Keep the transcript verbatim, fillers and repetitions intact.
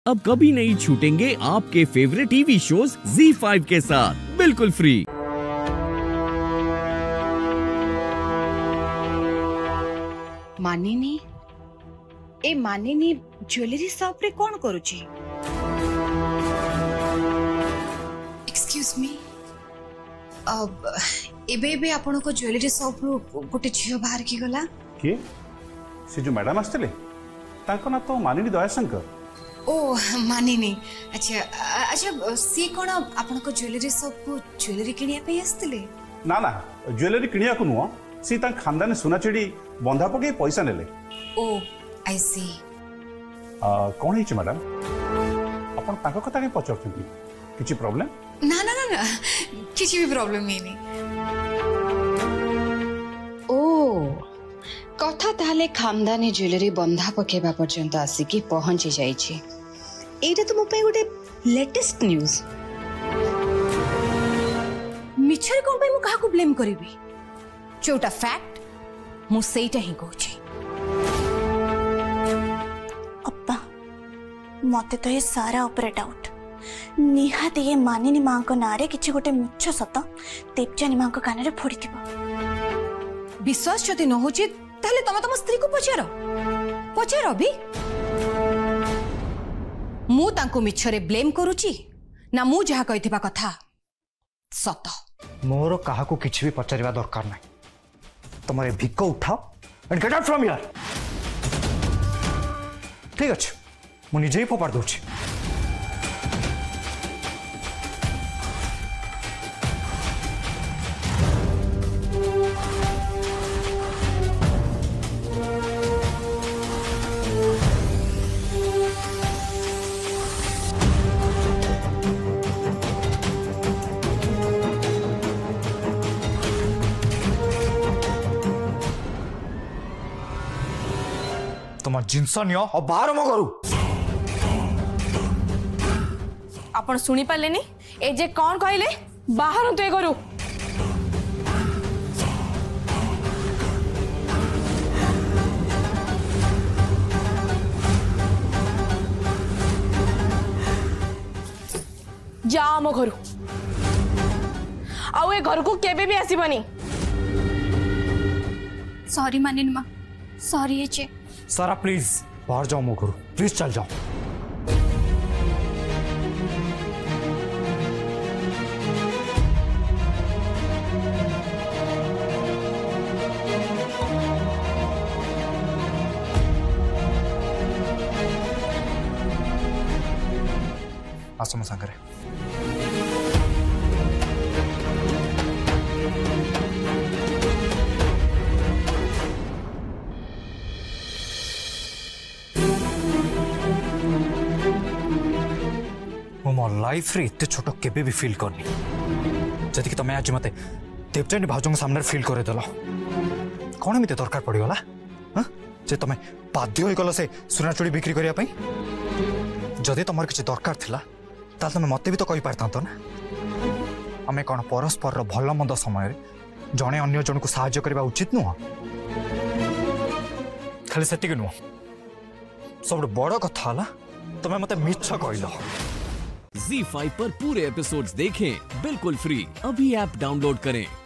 अब कभी नहीं छूटेंगे आपके favourite TV shows Zee five के साथ बिल्कुल फ्री। मानिनी ए मानिनी ज्वेलरी शॉप रे कौन करूची? एक्सक्यूज मी, अब एबे एबे आपण को ज्वेलरी शॉप रो गोटे झियो बाहर की गला के से जो मैडम आस्ते ताको ना तो मानिनी दयाशंकर। ओ मानिनी, अच्छा अच्छा सी कोन आपण को ज्वेलरी शॉप को ज्वेलरी किनिया पे आस्ते? ना ना ज्वेलरी किनिया को नुआ, सी ता खानदान सुना चेड़ी बंधा पके पैसा नेले। ओ आई सी। आ कोन हिच मैडम आपण ताको कथा के पचरथि किछि प्रॉब्लम? ना ना ना ना किछि भी प्रॉब्लम नहीं। ओ कथा ताले खानदानी ज्वेलरी बंधा पकेबा पर्यंत आसिकी पहुंची जाइछि। एटा तो मो पे गोटे लेटेस्ट न्यूज। मिछर कोन पे मु काहा को ब्लेम करबी? जोटा फैक्ट मु सेटा ही कहछि। अप्पा मते तो ये सारा ऊपर डाउट निहाती ये मानिनी मां को नारे किछि गोटे मिछ सत देवजानी मां को कान रे फोड़ी थिबो। विश्वास जदि न होछि ताले तमे तम स्त्री को पचारो पचारो भी। मु तांको मिछरे ब्लेम करूची ना मु जहा कहिथिबा कथा सत। मोर काहा को किछि भी पचारिबा दरकार नै। तमरे भिको उठाओ and get out from here. ठीक अछि मु निजे ही फोपाड़ दोछि। तुम जिनस नियो और बाहर म करू। आपण सुनी पाले नी ए जे कौन कहले बाहर तो ए करू। जा मो घर आउ ए घर को केबे भी आसीबनी। सॉरी मानिनी मां, सॉरी चे। सारा प्लीज बाहर जाओ मो करू, प्लीज चल जाओ। आसो मो संगरे। मो लाइफ रे इतने छोट केबे भी फील करनी जदि कि तमे आज मते देवजानी भाउजों सामने फील करे देलो। कौन एमती दरकार पड़गला जे तमे बाध्य हो गल से सुना चूड़ी बिक्री करिया पई? जदि तुम किसी दरकार थिला ताल तमे मते भी तो कहि पारता तो ना। आमे कौन परस्पर रो भल मंद समय जड़े अन्य जन को साहाय्य करबा उचित नुह? खाली सेतिक नुह, सब बड़ कथा हला तमे मते मिछ कहलो। ज़ी फाइव पर पूरे एपिसोड्स देखें बिल्कुल फ्री। अभी ऐप डाउनलोड करें।